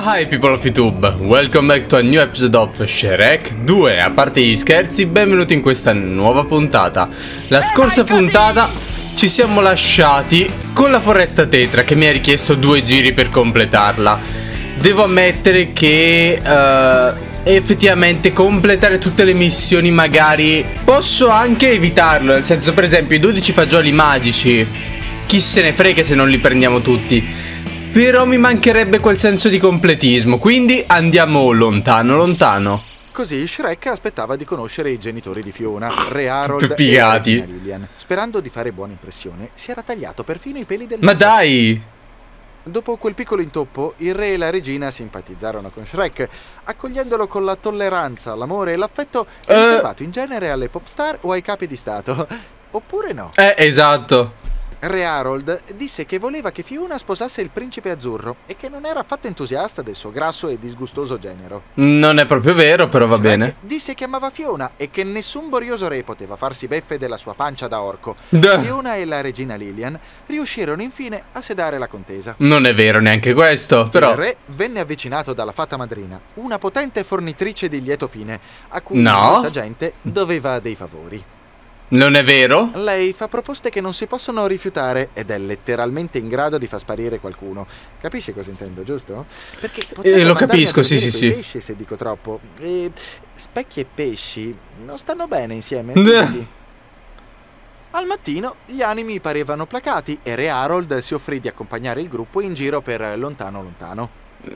Hi people of YouTube, welcome back to a new episode of Shrek 2. A parte gli scherzi, benvenuti in questa nuova puntata. La scorsa puntata ci siamo lasciati con la foresta tetra che mi ha richiesto 2 giri per completarla. Devo ammettere che effettivamente completare tutte le missioni magari posso anche evitarlo. Nel senso, per esempio, i 12 fagioli magici, chi se ne frega se non li prendiamo tutti. Però mi mancherebbe quel senso di completismo, quindi andiamo lontano, lontano. Così Shrek aspettava di conoscere i genitori di Fiona, Re Harold e Lilian. Sperando di fare buona impressione, si era tagliato perfino i peli del naso. Ma dai! Dopo quel piccolo intoppo, il re e la regina simpatizzarono con Shrek, accogliendolo con la tolleranza, l'amore e l'affetto riservato in genere alle pop star o ai capi di stato. Oppure no? Esatto. Re Harold disse che voleva che Fiona sposasse il principe azzurro e che non era affatto entusiasta del suo grasso e disgustoso genero. Non è proprio vero, però va bene. Disse che amava Fiona e che nessun borioso re poteva farsi beffe della sua pancia da orco. Fiona e la regina Lilian riuscirono infine a sedare la contesa. Non è vero neanche questo, però. Il re venne avvicinato dalla fata madrina, una potente fornitrice di lieto fine, a cui molta gente doveva dei favori. Non è vero? Lei fa proposte che non si possono rifiutare ed è letteralmente in grado di far sparire qualcuno. Capisci cosa intendo, giusto? Perché lo capisco, sì. pesci se dico troppo. E specchi e pesci non stanno bene insieme. Quindi. Al mattino gli animi parevano placati e Re Harold si offrì di accompagnare il gruppo in giro per lontano lontano.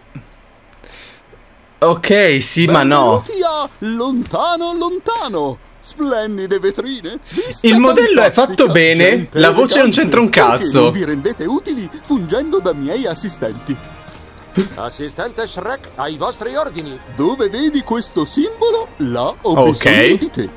Ok, sì, ma no. Lontano lontano. Splendide vetrine. Il modello è fatto bene, la voce non c'entra un cazzo. Non vi rendete utili fungendo da miei assistenti. Assistente Shrek, ai vostri ordini. Dove vedi questo simbolo, là ho bisogno di te.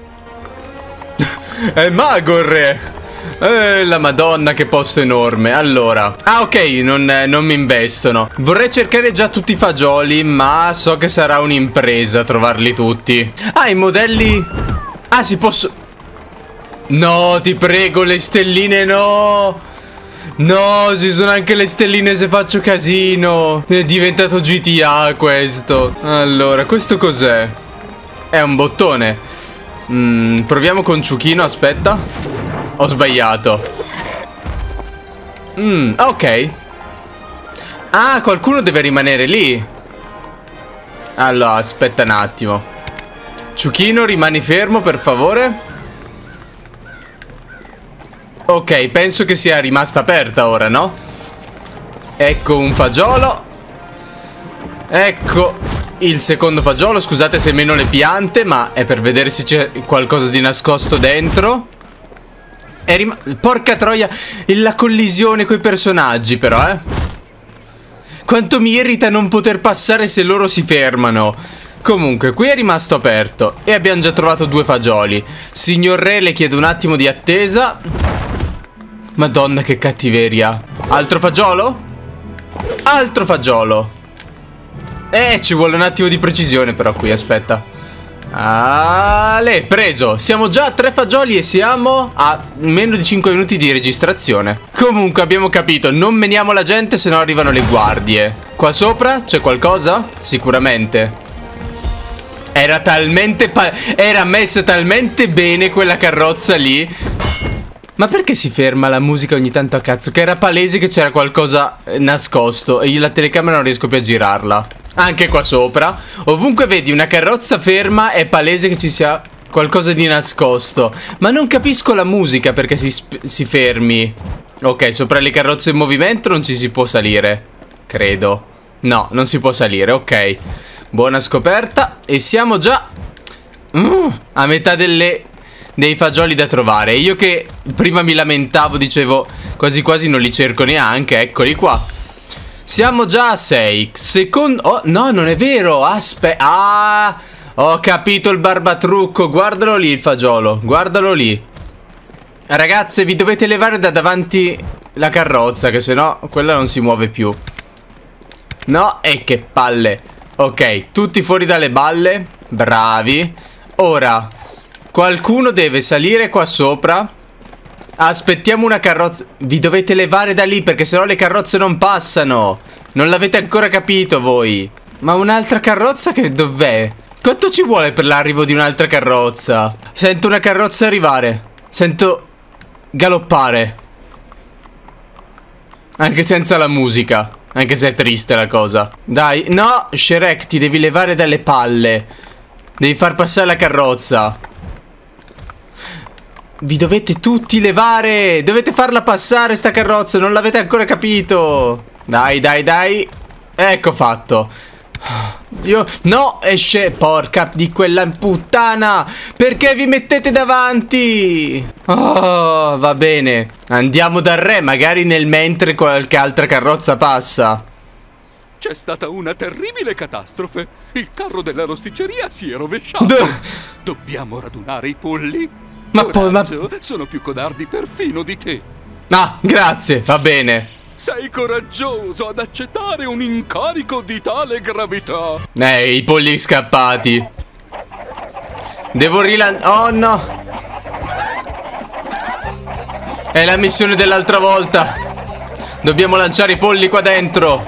È mago il re. La madonna, che posto enorme. Allora, ok, non mi investono. Vorrei cercare già tutti i fagioli, ma so che sarà un'impresa trovarli tutti. I modelli. Si posso. No, ti prego, le stelline no. No, ci sono anche le stelline se faccio casino. È diventato GTA questo. Allora, questo cos'è? È un bottone. Proviamo con Ciuchino, aspetta. Ho sbagliato. Ok. Qualcuno deve rimanere lì. Allora, aspetta un attimo. Ciuchino, rimani fermo, per favore. Ok, penso che sia rimasta aperta ora, no? Ecco un fagiolo. Ecco il secondo fagiolo. Scusate se meno le piante, ma è per vedere se c'è qualcosa di nascosto dentro. Porca troia, la collisione coi personaggi però, Quanto mi irrita non poter passare se loro si fermano. Comunque, qui è rimasto aperto e abbiamo già trovato 2 fagioli. Signor re, le chiedo un attimo di attesa. Madonna, che cattiveria. Altro fagiolo? Altro fagiolo. Ci vuole un attimo di precisione però qui, aspetta. Preso. Siamo già a 3 fagioli e siamo a meno di 5 minuti di registrazione. Comunque abbiamo capito, non meniamo la gente se no arrivano le guardie. Qua sopra c'è qualcosa? Sicuramente. Era messa talmente bene quella carrozza lì. Ma perché si ferma la musica ogni tanto a cazzo? Che era palese che c'era qualcosa nascosto e io la telecamera non riesco più a girarla. Anche qua sopra. Ovunque vedi una carrozza ferma è palese che ci sia qualcosa di nascosto. Ma non capisco la musica perché si fermi. Ok, sopra le carrozze in movimento non ci si può salire. Credo. No, non si può salire, ok. Buona scoperta. E siamo già a metà dei fagioli da trovare. Io che prima mi lamentavo, dicevo quasi quasi non li cerco neanche. Eccoli qua. Siamo già a 6. Oh, no, non è vero. Aspetta. Ho capito il barbatrucco. Guardalo lì il fagiolo. Guardalo lì. Ragazze, vi dovete levare da davanti la carrozza, che sennò quella non si muove più. No, e che palle. Ok, tutti fuori dalle balle. Bravi. Ora qualcuno deve salire qua sopra. Aspettiamo una carrozza. Vi dovete levare da lì perché sennò le carrozze non passano. Non l'avete ancora capito voi. Ma un'altra carrozza che dov'è? Quanto ci vuole per l'arrivo di un'altra carrozza? Sento una carrozza arrivare. Sento galoppare. Anche senza la musica. Anche se è triste la cosa. Dai, no, Shrek, ti devi levare dalle palle. Devi far passare la carrozza. Vi dovete tutti levare. Dovete farla passare sta carrozza. Non l'avete ancora capito. Dai, dai, dai. Ecco fatto. Dio, no, esce. Porca di quella puttana. Perché vi mettete davanti? Oh, va bene. Andiamo dal re. Magari nel mentre qualche altra carrozza passa. C'è stata una terribile catastrofe. Il carro della rosticceria si è rovesciato. Dobbiamo radunare i polli. Ma poi, sono più codardi perfino di te. Ah, grazie, va bene. Sei coraggioso ad accettare un incarico di tale gravità. I polli scappati. Devo rilanciare. Oh no. È la missione dell'altra volta. Dobbiamo lanciare i polli qua dentro.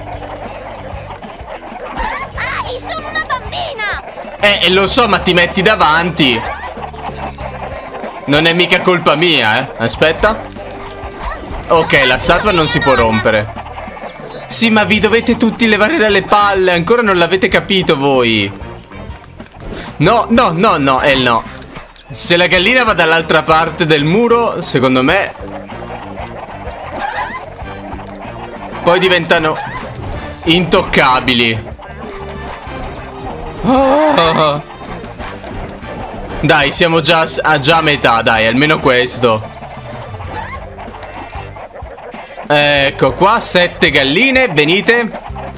Sono una bambina. Lo so, ma ti metti davanti. Non è mica colpa mia, eh. Aspetta. Ok, la statua non si può rompere. Sì, ma vi dovete tutti levare dalle palle. Ancora non l'avete capito voi. No, no, no, no, no. Se la gallina va dall'altra parte del muro, secondo me poi diventano intoccabili. Oh. Dai, siamo già a metà, dai, almeno questo. Ecco qua, 7 galline, venite.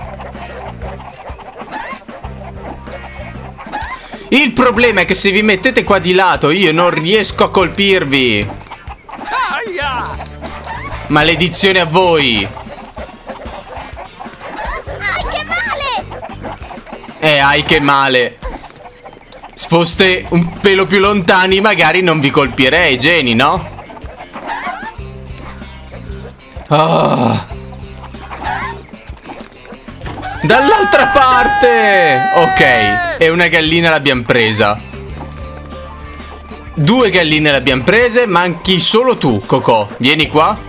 Il problema è che se vi mettete qua di lato io non riesco a colpirvi. Maledizione a voi. Che male! Ai che male. Se foste un pelo più lontani magari non vi colpirei, geni, no? Oh. Dall'altra parte. Ok. E una gallina l'abbiamo presa. 2 galline l'abbiamo prese. Manchi solo tu, Cocò. Vieni qua.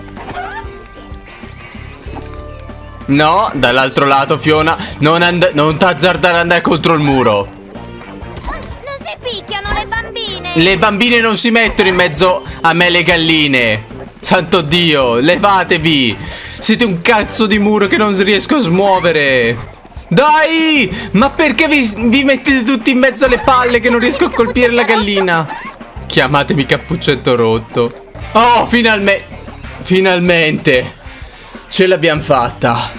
No, dall'altro lato, Fiona. Non t'azzardare ad andare contro il muro. Non si picchiano le bambine. Le bambine non si mettono in mezzo a me le galline. Santo Dio, levatevi. Siete un cazzo di muro che non riesco a smuovere. Dai, ma perché vi mettete tutti in mezzo alle palle che non riesco a colpire la gallina? Chiamatemi Cappuccetto Rotto. Oh, finalmente ce l'abbiamo fatta.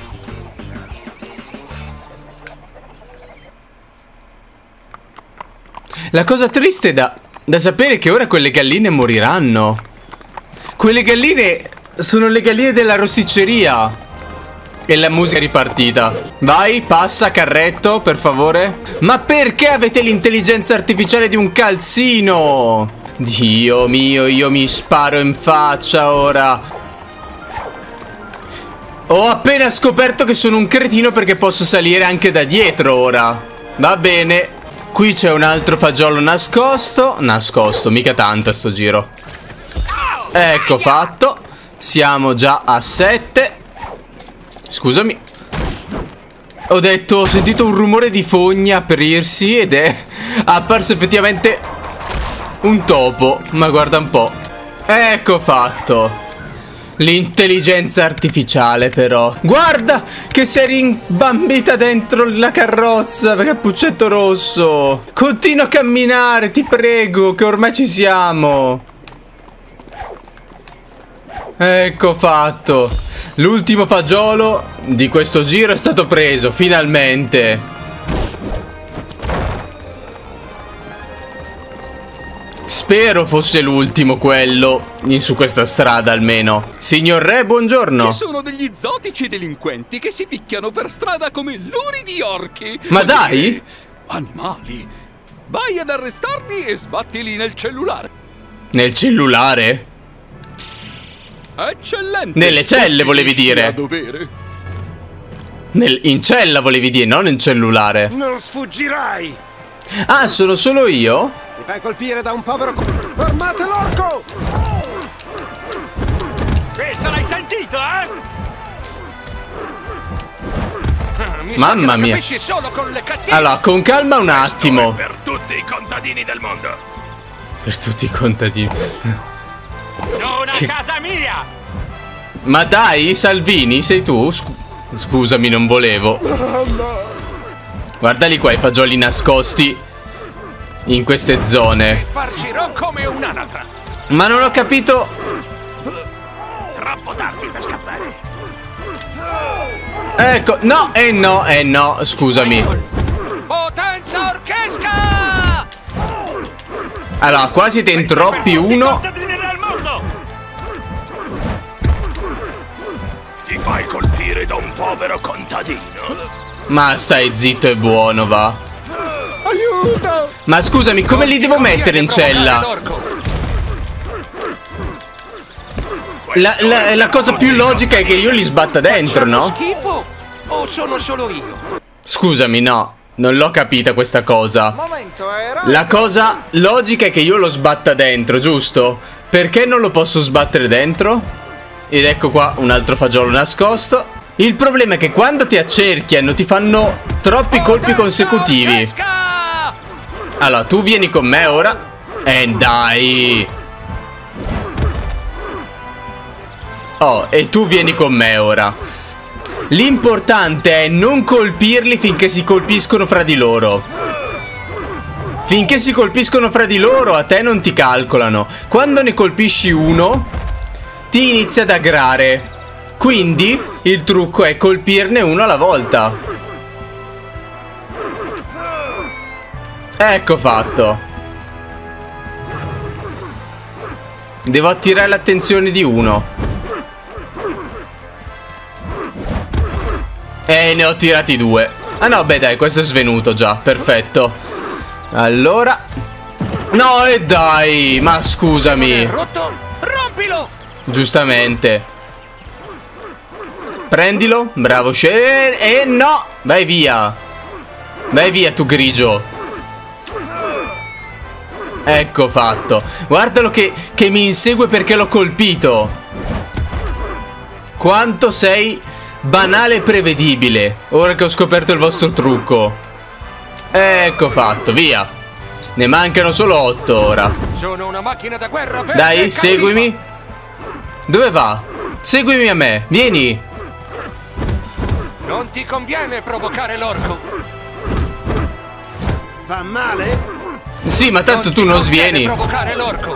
La cosa triste da sapere è che ora quelle galline moriranno. Quelle galline sono le galline della rosticceria. E la musica è ripartita. Vai, passa, carretto, per favore. Ma perché avete l'intelligenza artificiale di un calzino? Dio mio, io mi sparo in faccia ora. Ho appena scoperto che sono un cretino perché posso salire anche da dietro ora. Va bene. Qui c'è un altro fagiolo nascosto. Nascosto, mica tanto a sto giro. Ecco fatto. Siamo già a 7. Scusami. Ho sentito un rumore di fogna aprirsi ed è apparso effettivamente un topo. Ma guarda un po'. Ecco fatto. L'intelligenza artificiale però. Guarda che sei rimbambita dentro la carrozza, Cappuccetto Rosso. Continua a camminare, ti prego, che ormai ci siamo. Ecco fatto. L'ultimo fagiolo di questo giro è stato preso, finalmente. Spero fosse l'ultimo quello su questa strada almeno. Signor Re, buongiorno. Ci sono degli zotici delinquenti che si picchiano per strada come luridi orchi. Ma dai! Animali. Vai ad arrestarli e sbattili nel cellulare. Nel cellulare? Eccellente. Nelle celle volevi dire. A dovere. In cella volevi dire, non in cellulare. Non sfuggirai! Ah, sono solo io? Ti fai colpire da un povero... Fermate l'orco! Questo l'hai sentito, eh? Mamma mia. Capisci solo con le cattive. Allora, con calma un attimo. Per tutti i contadini del mondo. Per tutti i contadini. Una casa mia! Ma dai, Salvini, sei tu? Scusami, non volevo. Guardali qua i fagioli nascosti in queste zone. Farcirò come un'anatra. Ma non ho capito. Troppo tardi per scappare. Ecco, no, no, scusami. Potenza orchesca! Allora, qua siete in troppi uno. Ti fai colpire da un povero contadino? Ma stai zitto e buono, va. Aiuto! Ma scusami, come li devo mettere in cella? La cosa più logica è che io li sbatta dentro, no? Schifo? O sono solo io? Scusami, no. Non l'ho capita questa cosa. Momento, era... La cosa logica è che io lo sbatta dentro, giusto? Perché non lo posso sbattere dentro? Ed ecco qua un altro fagiolo nascosto. Il problema è che quando ti accerchiano ti fanno troppi colpi consecutivi. Allora, tu vieni con me ora. Dai. Oh, e tu vieni con me ora. L'importante è non colpirli finché si colpiscono fra di loro. Finché si colpiscono fra di loro a te non ti calcolano. Quando ne colpisci uno ti inizia ad aggrare. Quindi il trucco è colpirne uno alla volta. Ecco fatto. Devo attirare l'attenzione di uno. Ne ho tirati 2. Ah no, beh dai, questo è svenuto già. Perfetto. Allora. No, e dai. Ma scusami. Rotto? Rompilo! Giustamente. Prendilo. Bravo. E no. Vai via. Vai via tu grigio. Ecco fatto. Guardalo che mi insegue perché l'ho colpito. Quanto sei banale e prevedibile. Ora che ho scoperto il vostro trucco. Ecco fatto, via. Ne mancano solo 8 ora. Sono una macchina da guerra. Dai, seguimi. Dove va? Seguimi a me, vieni. Non ti conviene provocare l'orco. Fa male? Sì, ma tanto tu non svieni. Provocare l'orco.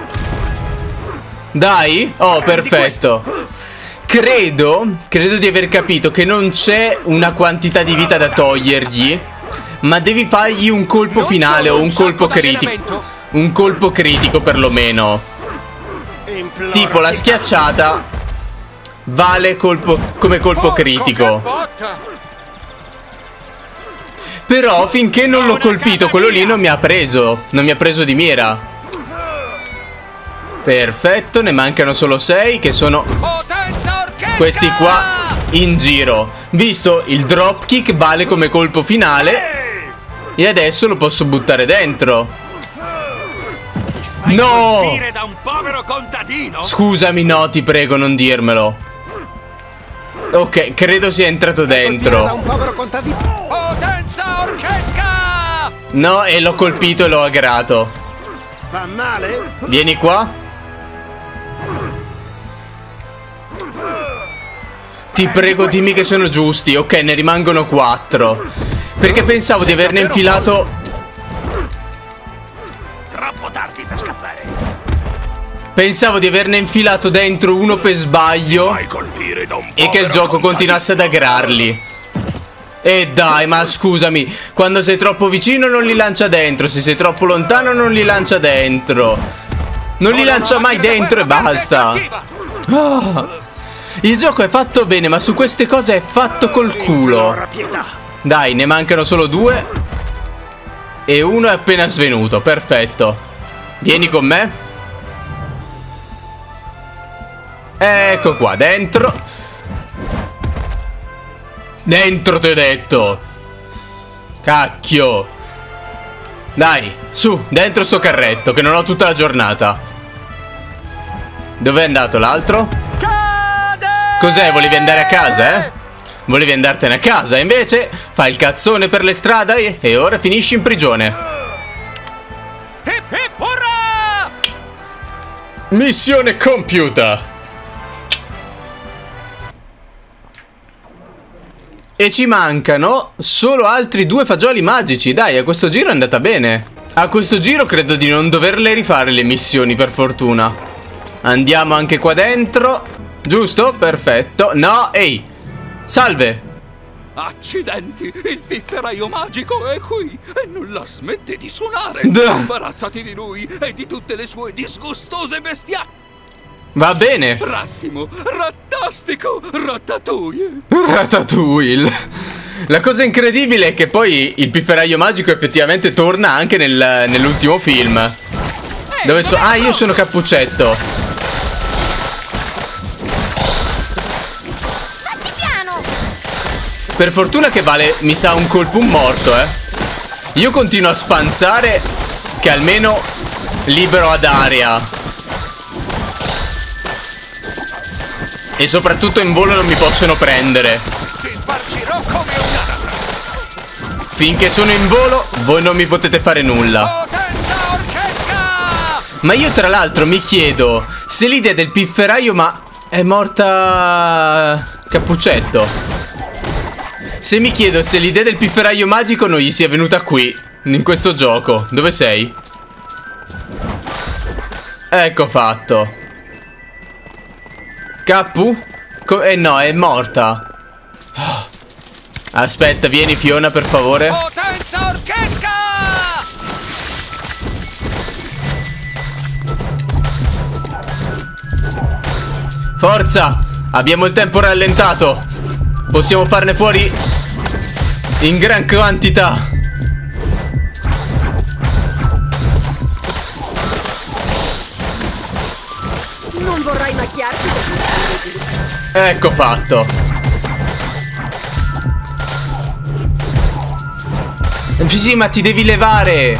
Dai. Oh, perfetto. Credo di aver capito che non c'è una quantità di vita da togliergli, ma devi fargli un colpo finale o un colpo critico. Un colpo critico perlomeno. Tipo la schiacciata vale come colpo critico. Però finché non l'ho colpito quello lì non mi ha preso. Non mi ha preso di mira. Perfetto, ne mancano solo 6 che sono questi qua in giro. Visto, il dropkick vale come colpo finale e adesso lo posso buttare dentro. No! Scusami, no, ti prego, non dirmelo. Ok, credo sia entrato dentro. No, e l'ho colpito e l'ho aggrato. Fa male? Vieni qua. Ti prego, dimmi che sono giusti. Ok, ne rimangono 4. Perché pensavo di averne infilato. Troppo tardi per scappare. Pensavo di averne infilato dentro uno per sbaglio e che il gioco continuasse ad aggrarli. E dai, ma scusami, quando sei troppo vicino non li lancia dentro. Se sei troppo lontano non li lancia dentro. Non li lancia mai dentro e basta. Il gioco è fatto bene, ma su queste cose è fatto col culo. Dai, ne mancano solo 2 e uno è appena svenuto. Perfetto. Vieni con me. Ecco qua dentro. Dentro, ti ho detto. Cacchio. Dai, su, dentro sto carretto, che non ho tutta la giornata. Dov'è andato l'altro? Cos'è, volevi andare a casa, eh? Volevi andartene a casa, invece fai il cazzone per le strade e ora finisci in prigione. Hip hip hurra! Missione compiuta. E ci mancano solo altri 2 fagioli magici. Dai, a questo giro è andata bene. A questo giro credo di non doverle rifare le missioni, per fortuna. Andiamo anche qua dentro. Giusto? Perfetto. No, ehi. Salve. Accidenti, il pifferaio magico è qui e non la smette di suonare. Sbarazzati di lui e di tutte le sue disgustose bestiacce. Va bene. Rattimo, rattastico, ratatouille. Ratatouille. La cosa incredibile è che poi il pifferaio magico effettivamente torna anche nell'ultimo film. Dove ah, io sono Cappuccetto. Facci piano! Per fortuna che vale, mi sa, un colpo un morto, eh. Io continuo a spanzare, che almeno libero ad aria. E soprattutto in volo non mi possono prendere. Ti spargirò come un'anatra. Finché sono in volo, voi non mi potete fare nulla. Potenza orchesca! Ma io tra l'altro mi chiedo se l'idea del pifferaio, ma è morta Cappuccetto. Se mi chiedo se l'idea del pifferaio magico non gli sia venuta qui, in questo gioco. Dove sei? Ecco fatto. Cappu? No, è morta. Oh. Aspetta, vieni Fiona, per favore. Potenza orchesca! Forza! Abbiamo il tempo rallentato. Possiamo farne fuori in gran quantità. Non vorrai macchiarti. Ecco fatto. Sì, ma ti devi levare.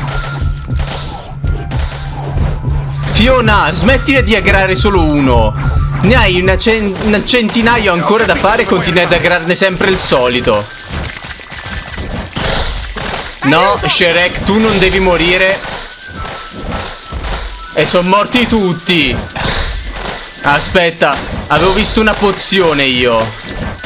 Fiona, smettila di aggrare solo uno. Ne hai un centinaio ancora da fare e continui ad aggrarne sempre il solito. No, Shrek, tu non devi morire. E sono morti tutti. Aspetta, avevo visto una pozione io. Lo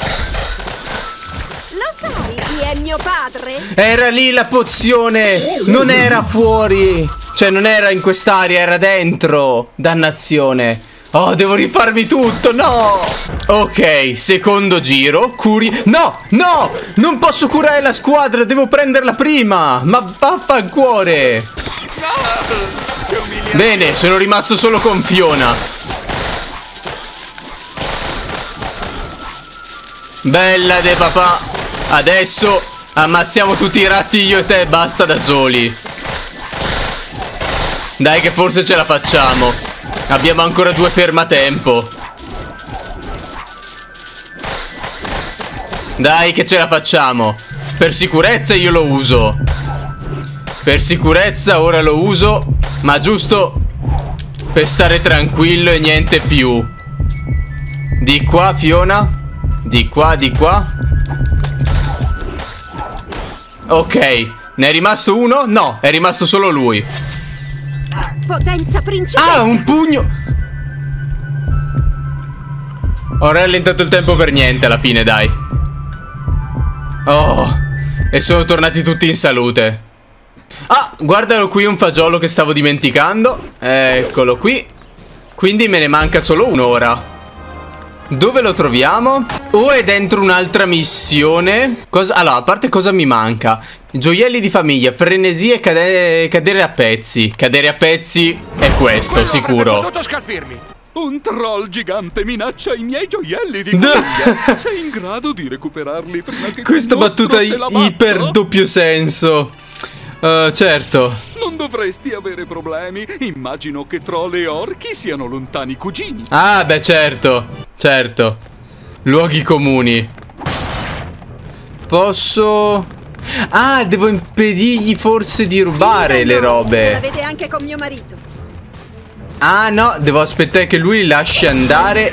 sai chi è mio padre? Era lì la pozione. Non era fuori. Cioè non era in quest'area, era dentro. Dannazione. Oh, devo rifarmi tutto, no. Ok, secondo giro. No, no, non posso curare la squadra. Devo prenderla prima. Ma vaffancuore. Bene, sono rimasto solo con Fiona. Bella de papà. Adesso ammazziamo tutti i ratti io e te. Basta da soli. Dai che forse ce la facciamo. Abbiamo ancora 2 fermatempo. Dai che ce la facciamo. Per sicurezza io lo uso. Per sicurezza ora lo uso. Ma giusto per stare tranquillo e niente più. Di qua Fiona. Di qua, di qua. Ok, ne è rimasto uno? No, è rimasto solo lui. Potenza principessa. Ah, un pugno. Ho rallentato il tempo per niente alla fine, dai. Oh, e sono tornati tutti in salute. Ah, guardalo qui un fagiolo che stavo dimenticando. Eccolo qui. Quindi me ne manca solo uno ora. Dove lo troviamo? O è dentro un'altra missione? Allora, a parte cosa mi manca? Gioielli di famiglia, frenesia e cadere a pezzi. Cadere a pezzi è questo, sicuro. Potuto scalfirmi. Un troll gigante minaccia i miei gioielli di famiglia. Sei in grado di recuperarli prima che questa battuta iper doppio senso. Certo. Non dovresti avere problemi. Immagino che troll e orchi siano lontani cugini. Ah, beh, certo. Certo. Luoghi comuni. Posso... Ah, devo impedirgli forse di rubare le robe. L'avete anche con mio marito. Ah no, devo aspettare che lui li lasci andare.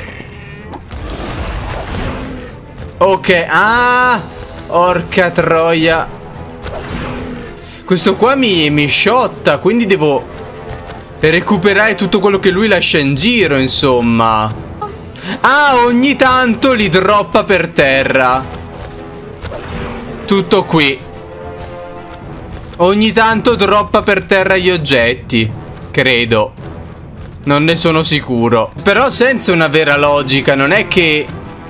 Ok, ah, orca troia. Questo qua mi sciotta, quindi devo recuperare tutto quello che lui lascia in giro, insomma. Ah, ogni tanto li droppa per terra. Tutto qui. Ogni tanto droppa per terra gli oggetti, credo. Non ne sono sicuro. Però senza una vera logica, non è che...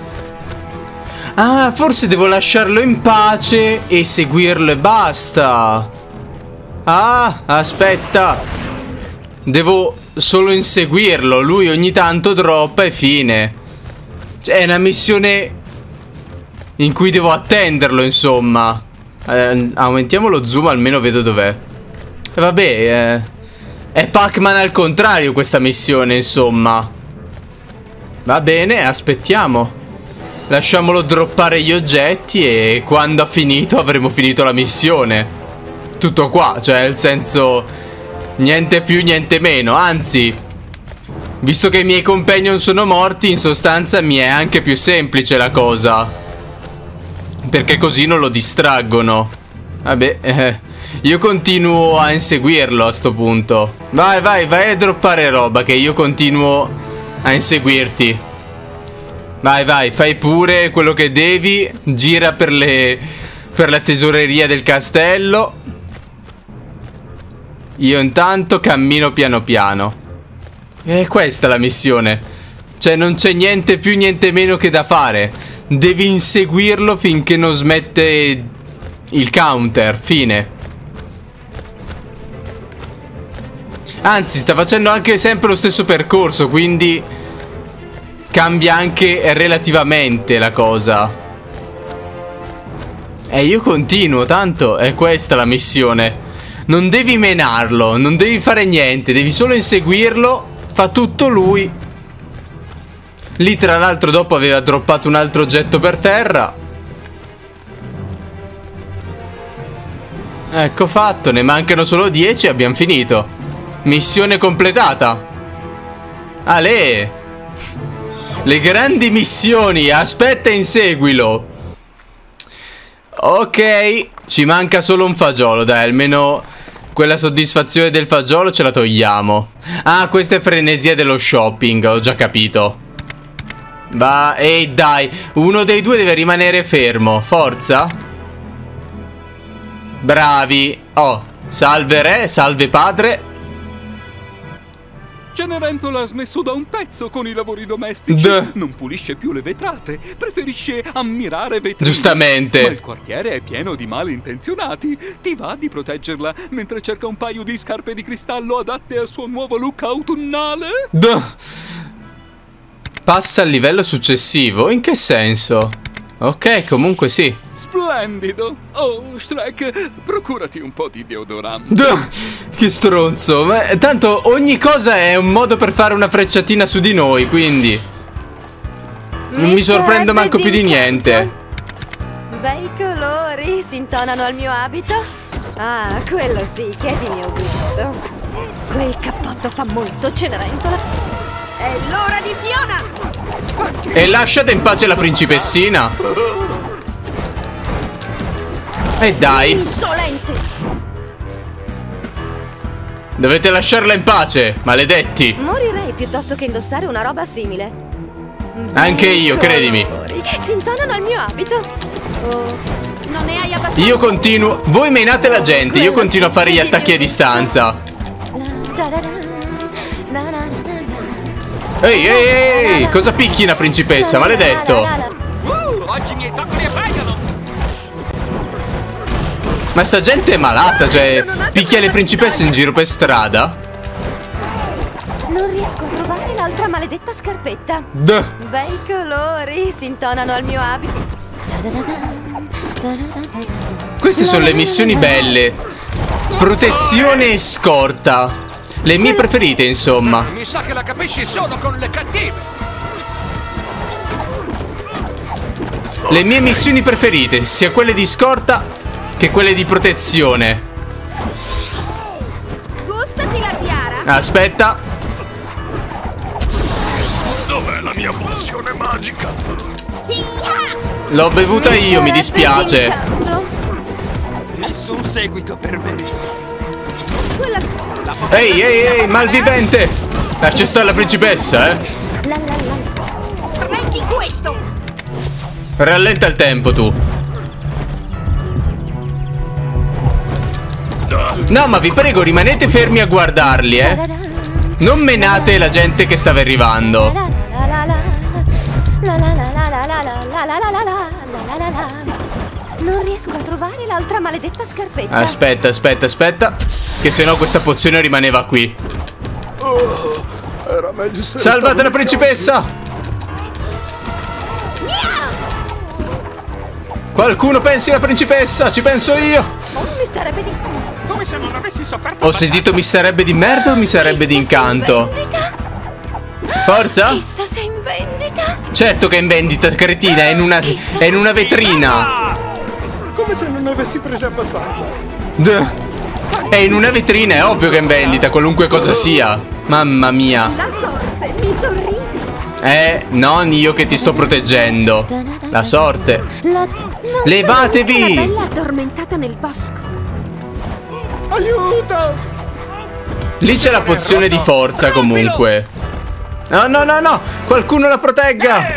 Ah, forse devo lasciarlo in pace e seguirlo e basta. Ah, aspetta. Devo solo inseguirlo. Lui ogni tanto droppa e fine. Cioè, è una missione in cui devo attenderlo, insomma. Aumentiamo lo zoom, almeno vedo dov'è. E vabbè, è Pac-Man al contrario questa missione, insomma. Va bene, aspettiamo. Lasciamolo droppare gli oggetti e quando ha finito avremo finito la missione. Tutto qua, cioè nel senso, niente più, niente meno. Anzi, visto che i miei companion sono morti, in sostanza mi è anche più semplice la cosa, perché così non lo distraggono. Vabbè, io continuo a inseguirlo a sto punto. Vai, vai, vai a droppare roba che io continuo a inseguirti. Vai, vai, fai pure quello che devi. Gira per la tesoreria del castello. Io intanto cammino piano piano. E questa è la missione. Cioè non c'è niente più, niente meno che da fare. Devi inseguirlo finché non smette il counter. Fine. Anzi, sta facendo anche sempre lo stesso percorso, quindi cambia anche relativamente la cosa. E io continuo, tanto è questa la missione. Non devi menarlo, non devi fare niente, devi solo inseguirlo. Fa tutto lui. Lì tra l'altro dopo aveva droppato un altro oggetto per terra. Ecco fatto, ne mancano solo 10 e abbiamo finito. Missione completata. Ale! Le grandi missioni, aspetta e inseguilo. Ok, ci manca solo un fagiolo, dai, almeno quella soddisfazione del fagiolo ce la togliamo. Ah, questa è frenesia dello shopping, ho già capito. Va, ehi dai, uno dei due deve rimanere fermo, forza. Bravi. Oh, salve re, salve padre. Cenerentola ha smesso da un pezzo con i lavori domestici. Non pulisce più le vetrate, preferisce ammirare vetrine. Giustamente. Ma il quartiere è pieno di malintenzionati. Ti va di proteggerla mentre cerca un paio di scarpe di cristallo adatte al suo nuovo look autunnale? Passa al livello successivo? In che senso? Ok, comunque sì. Splendido. Oh, Shrek, procurati un po' di deodorante. Che stronzo. Ma tanto ogni cosa è un modo per fare una frecciatina su di noi, quindi non mi sorprendo manco più di niente. Bei colori si intonano al mio abito. Ah, quello sì che è di mio gusto. Quel cappotto fa molto Cenerentola. È l'ora di Fiona! E lasciate in pace la principessina. E dai. Insolente! Dovete lasciarla in pace, maledetti. Morirei piuttosto che indossare una roba simile. Anche io, credimi. Si intonano al mio abito. Oh, non ne hai abbastanza. Io continuo. Voi menate la gente, io continuo a fare gli attacchi a distanza. Ehi, ehi, ehi, cosa picchi una principessa, maledetto? Oggi i miei zoccoli appaiono. Ma sta gente è malata, cioè picchia le principesse in giro per strada. Non riesco a trovare l'altra maledetta scarpetta. Bei colori si intonano al mio abito. Queste sono le missioni belle. Protezione e scorta. Le mie preferite, insomma. Mi sa che la capisci solo con le cattive. le mie missioni preferite, sia quelle di scorta che quelle di protezione. Gustati la tiara. Aspetta. Dov'è la mia pozione magica? L'ho bevuta io, mi dispiace. Nessun seguito per me. Ehi, malvivente! C'è sta la principessa, eh? Prendi questo. Rallenta il tempo, tu. No, ma vi prego, rimanete fermi a guardarli, eh? Non menate la gente che stava arrivando. Non riesco a trovare l'altra maledetta scarpetta. Aspetta, che sennò questa pozione rimaneva qui. Era meglio se Salvate la principessa! Qualcuno pensi alla principessa, ci penso io! Mi starebbe di... Come se non avessi sofferto. Ho sentito mi sarebbe di merda o mi sarebbe di incanto? Forza! Chissà se è in vendita. Certo che è in vendita, cretina, è in una vetrina! Come se non ne avessi presi abbastanza. È in una vetrina, è ovvio che è in vendita, qualunque cosa sia. Mamma mia. La sorte mi sorride. Non io che ti sto proteggendo. La sorte. Levatevi! Una bella addormentata nel bosco. Aiuto! Lì c'è la pozione di forza comunque. No, qualcuno la protegga.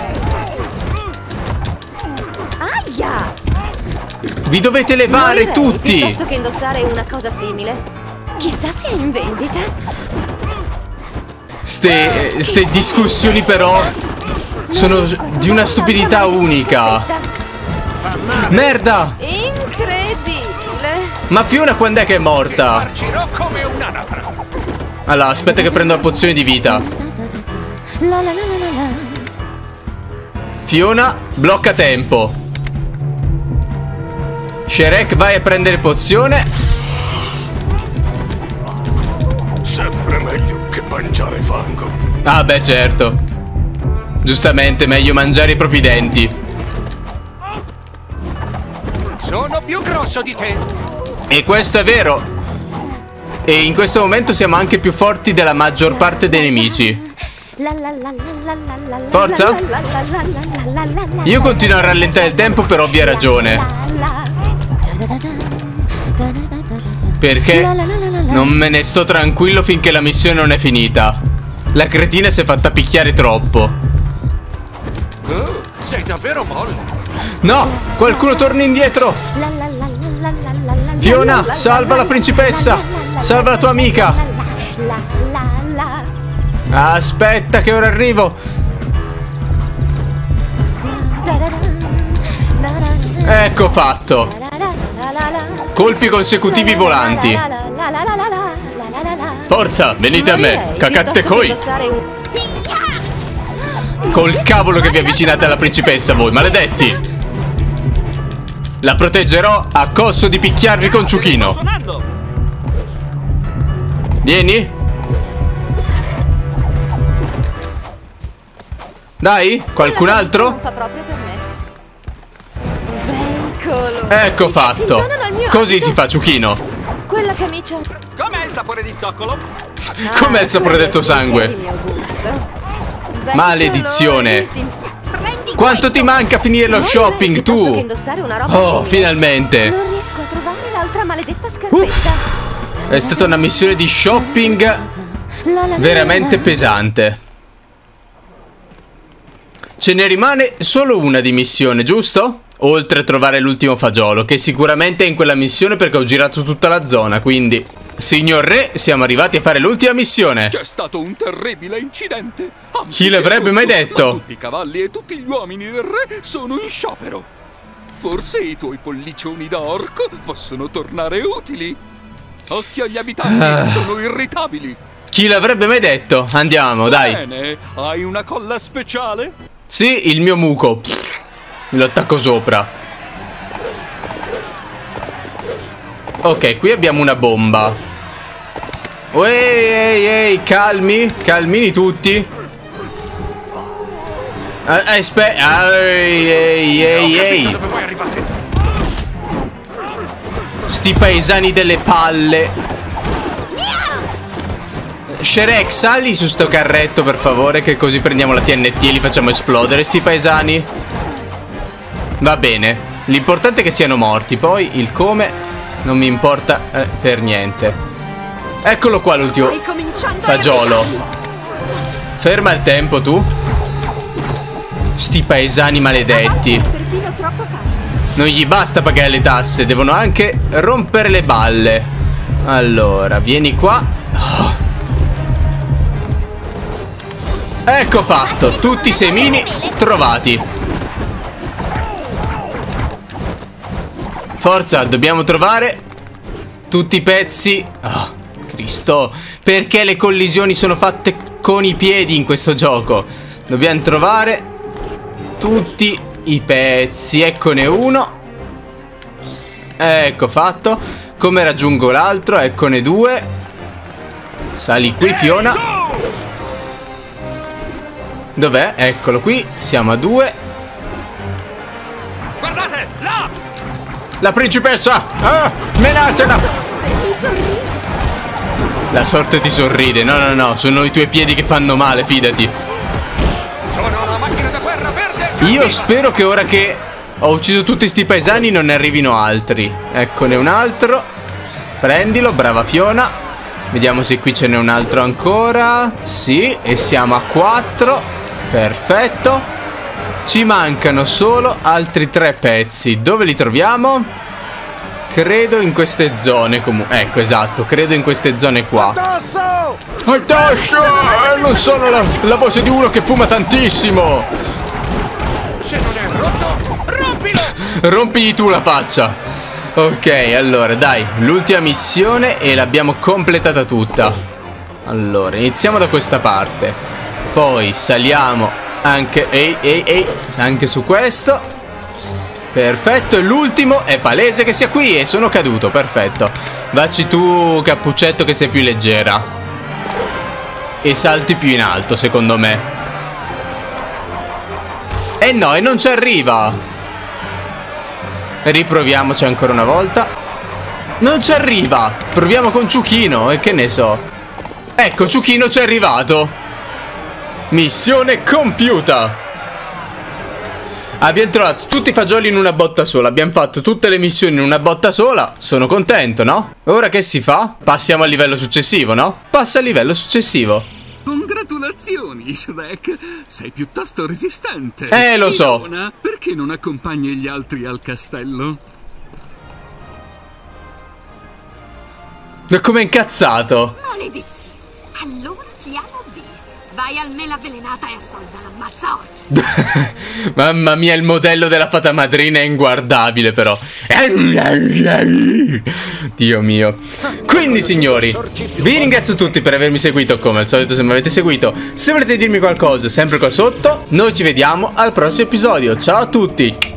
Aia! Vi dovete levare tutti. Piuttosto che indossare una cosa simile. Chissà se è in vendita. Ste discussioni però sono di una stupidità unica. Merda! Incredibile. Ma Fiona quando è che è morta? Marcirò come un'anatra. Allora, aspetta che prendo la pozione di vita. Fiona, blocca tempo. Shrek, vai a prendere pozione. Sempre meglio che mangiare fango. Ah beh, certo. Giustamente, meglio mangiare i propri denti. Sono più grosso di te. E questo è vero. E in questo momento siamo anche più forti della maggior parte dei nemici. Forza. Io continuo a rallentare il tempo per ovvia ragione. Perché non me ne sto tranquillo finché la missione non è finita. La cretina si è fatta picchiare troppo. Sei davvero molle. No, qualcuno torni indietro. Fiona, salva la principessa. Salva la tua amica. Aspetta che ora arrivo. Ecco fatto. Colpi consecutivi volanti. Forza, venite a me. Cacatte coi. Col cavolo che vi avvicinate alla principessa voi, maledetti. La proteggerò a costo di picchiarvi con ciuchino. Vieni. Dai, qualcun altro? Non fa proprio per me. Veicolo. Ecco fatto. Così si fa, ciuchino. Quella camicia. Com'è il sapore di zoccolo? Com'è il sapore del tuo sangue? Maledizione. Quanto ti manca a finire lo shopping, tu? Oh, finalmente. Non riesco a trovare l'altra maledetta scarpetta. È stata una missione di shopping veramente pesante. Ce ne rimane solo una di missione, giusto? Oltre a trovare l'ultimo fagiolo, che sicuramente è in quella missione perché ho girato tutta la zona, quindi... Signor Re, siamo arrivati a fare l'ultima missione. C'è stato un terribile incidente. Chi l'avrebbe mai detto? Tutti i cavalli e tutti gli uomini del re sono in sciopero. Forse i tuoi pollicioni da orco possono tornare utili. Occhio agli abitanti, sono irritabili. Chi l'avrebbe mai detto? Andiamo, dai. Bene, hai una colla speciale? Sì, il mio muco. Me lo attacco sopra. Ok, qui abbiamo una bomba. Ehi, calmi. Calmini tutti. Ehi. Sti paesani delle palle. Shrek, sali su sto carretto per favore, che così prendiamo la TNT e li facciamo esplodere sti paesani. Va bene. L'importante è che siano morti. Poi il come non mi importa per niente. Eccolo qua l'ultimo fagiolo. Ferma il tempo tu. Sti paesani maledetti. Non gli basta pagare le tasse, devono anche rompere le balle. Allora, vieni qua. Oh. Ecco fatto, tutti i semini trovati. Forza, dobbiamo trovare tutti i pezzi. Oh, Cristo, perché le collisioni sono fatte con i piedi in questo gioco? Dobbiamo trovare tutti i pezzi. Eccone uno. Ecco fatto. Come raggiungo l'altro? Eccone due. Sali qui, Fiona. Dov'è? Eccolo qui. Siamo a 2. Guardate, là! La principessa! Ah, menatela! La sorte ti sorride. No, sono i tuoi piedi che fanno male, fidati. Sono una macchina da guerra verde! Io spero che ora che ho ucciso tutti sti paesani non ne arrivino altri. Eccone un altro. Prendilo, brava Fiona. Vediamo se qui ce n'è un altro ancora. Sì, e siamo a 4. Perfetto. Ci mancano solo altri 3 pezzi. Dove li troviamo? Credo in queste zone comunque. Ecco, esatto, credo in queste zone qua. Addosso! Non sono la voce di uno che fuma tantissimo. Se non è rotto, rompilo! Rompigli tu la faccia. Ok, allora, dai, l'ultima missione e l'abbiamo completata tutta. Allora, iniziamo da questa parte. Poi saliamo anche anche su questo. Perfetto, e l'ultimo è palese che sia qui e sono caduto, perfetto. Vacci tu, cappuccetto, che sei più leggera. E salti più in alto, secondo me. E no, e non ci arriva. Riproviamoci ancora una volta. Non ci arriva. Proviamo con Ciuchino, e che ne so. Ecco, Ciuchino ci è arrivato. Missione compiuta. Abbiamo trovato tutti i fagioli in una botta sola. Abbiamo fatto tutte le missioni in una botta sola. Sono contento, no? Ora che si fa? Passiamo al livello successivo, no? Passa al livello successivo. Congratulazioni, Shrek. Sei piuttosto resistente. Lo so. Fiona, perché non accompagni gli altri al castello? Come incazzato. Maledizione. Allora ti amo bene. Vai al mela avvelenata e assolda l'ammazza. Mamma mia, il modello della fata madrina è inguardabile però. Dio mio. Quindi signori, vi ringrazio tutti per avermi seguito. Come al solito, se mi avete seguito, se volete dirmi qualcosa, sempre qua sotto. Noi ci vediamo al prossimo episodio. Ciao a tutti.